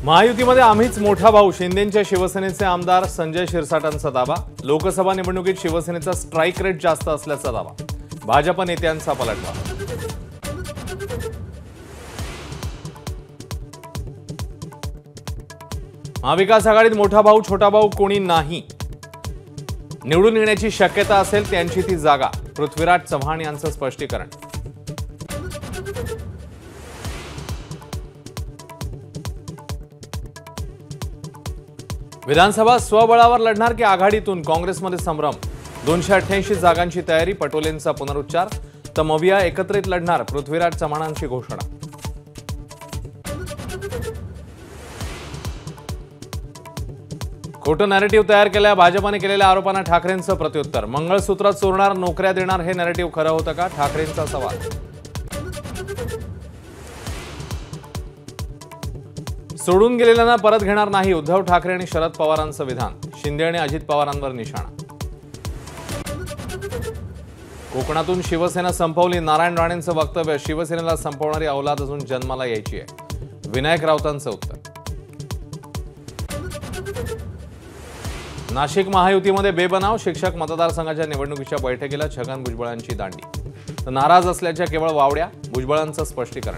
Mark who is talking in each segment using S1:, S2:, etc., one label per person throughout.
S1: महायुतीमध्ये आम्हीच मोठा भाऊ. शिंदेंच्या शिवसेनेचे आमदार संजय शिरसाटांचा दावा. लोकसभा निवडणुकीत शिवसेनेचा स्ट्राईक रेट जास्त असल्याचा दावा. भाजप नेत्यांचा पलटवार. महाविकास आघाडीत मोठा भाऊ छोटा भाऊ कोणी नाही. निवडून येण्याची शक्यता असेल त्यांची ती जागा. पृथ्वीराज चव्हाण यांचं स्पष्टीकरण. विधानसभा स्वबळावर लढणार की आघाडीतून? काँग्रेसमध्ये संभ्रम. 288 जागांची तयारी. पटोलेंचा पुनरुच्चार. तर मविया एकत्रित लढणार. पृथ्वीराज चव्हाणांची घोषणा. खोटं नॅरेटिव्ह तयार केल्या भाजपाने केलेल्या आरोपांना ठाकरेंचं प्रत्युत्तर. मंगळसूत्र चोरणार नोकऱ्या देणार हे नॅरेटिव्ह खरं होतं का? ठाकरेंचा सवाल. सोडून गेलेल्यांना परत घेणार नाही. उद्धव ठाकरे आणि शरद पवारांचं विधान. शिंदे आणि अजित पवारांवर निशाणा. कोकणातून शिवसेना संपवली. नारायण राणेंचं वक्तव्य. शिवसेनेला संपवणारी औलाद अजून जन्माला यायची आहे. विनायक राऊतांचं उत्तर. नाशिक महायुतीमध्ये बेबनाव. शिक्षक मतदारसंघाच्या निवडणुकीच्या बैठकीला छगन भुजबळांची दांडी. तर नाराज असल्याच्या केवळ वावड्या. भुजबळांचं स्पष्टीकरण.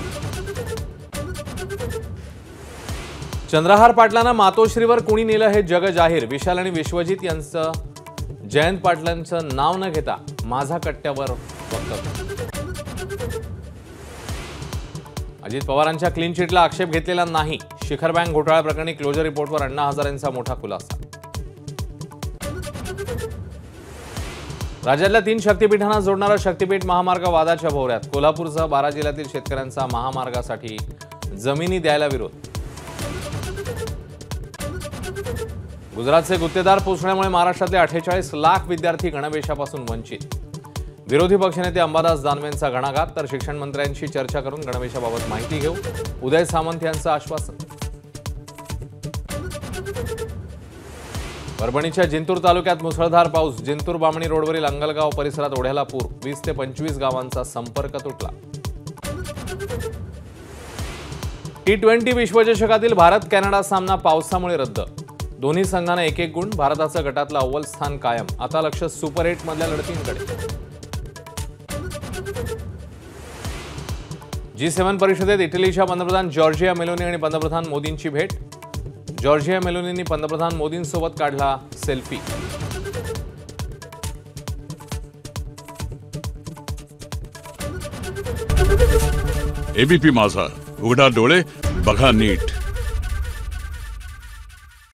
S1: चंद्रहार पाटलांना मातोश्रीवर कुणी नेलं हे जग जाहीर. विशाल आणि विश्वजित यांचं जयंत पाटलांचं नाव न घेता माझा कट्ट्यावर वक्तव्य. अजित पवारांच्या क्लीन चिटला आक्षेप घेतलेला नाही. शिखर बँक घोटाळा प्रकरणी क्लोजर रिपोर्टवर अण्णा हजारेंचा मोठा खुलासा. राज्यातल्या 3 शक्तीपीठांना जोडणारा शक्तीपीठ महामार्ग वादाच्या भोवऱ्यात. कोल्हापूरसह 12 जिल्ह्यातील शेतकऱ्यांचा महामार्गासाठी जमिनी द्यायला विरोध. गुजरातचे गुत्तेदार पोचण्यामुळे महाराष्ट्रातले 48 लाख विद्यार्थी गणवेशापासून वंचित. विरोधी पक्षनेते अंबादास दानवेंचा घणाघात. तर शिक्षण मंत्र्यांशी चर्चा करून गणवेशाबाबत माहिती घेऊ. उदय सामंत यांचं आश्वासन. परभणीच्या जिंतूर तालुक्यात मुसळधार पाऊस. जिंतूर बामणी रोडवरील अंगलगाव परिसरात ओढ्याला पूर. 20 ते 25 गावांचा संपर्क तुटला. T20 विश्वचषकातील भारत कॅनडा सामना पावसामुळे रद्द. दोन्ही संघांना 1-1 गुण. भारताचं गटातलं अव्वल स्थान कायम. आता लक्ष सुपर 8 मधल्या लढतींकडे. G7 परिषदेत इटलीच्या पंतप्रधान जॉर्जिया मेलोनी आणि पंतप्रधान मोदींची भेट. जॉर्जिया मेलोनींनी पंतप्रधान मोदींसोबत काढला सेल्फी.
S2: एबीपी माझा, उघडा डोळे बघा नीट.